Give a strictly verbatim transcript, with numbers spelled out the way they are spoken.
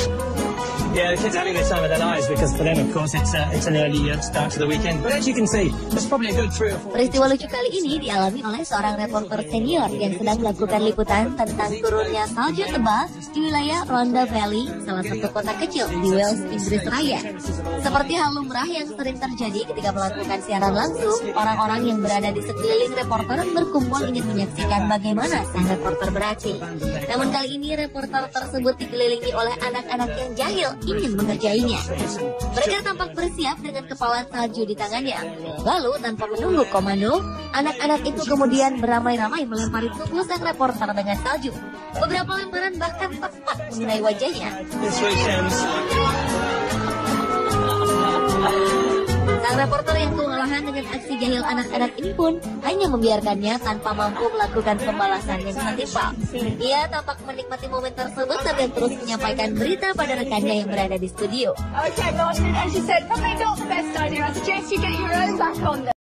Yeah, the kids are having the time of their lives because for them, of course, it's uh, it's an early uh, start to the weekend. But as you can see, there's probably a good three or four. Peristiwa lucu kali ini dialami oleh seorang reporter senior yang sedang melakukan liputan tentang turunnya salju tebal di wilayah Rhondda Valley, salah satu kota kecil di Wales, Inggris Raya. Seperti hal lumrah yang sering terjadi ketika melakukan siaran langsung, orang-orang yang berada di sekeliling reporter berkumpul ingin menyaksikan bagaimana sang reporter beraksi. Namun kali ini reporter tersebut dikelilingi oleh anak-anak yang jahil ingin mengerjainya. Mereka tampak bersiap dengan kepalan salju di tangannya. Lalu tanpa menunggu komando, anak-anak itu kemudian beramai-ramai melempari tubuh sang reporter dengan salju. Beberapa lemparan bahkan tepat mengenai wajahnya. Sang reporter yang kewalahan dengan aksi jahil anak-anak ini pun hanya membiarkannya tanpa mampu melakukan pembalasan yang setimpal. Ia tampak menikmati momen tersebut sambil terus menyampaikan berita pada rekannya yang berada di studio. Okay, Martin, as you said, probably not the best idea. I suggest you get your own back on.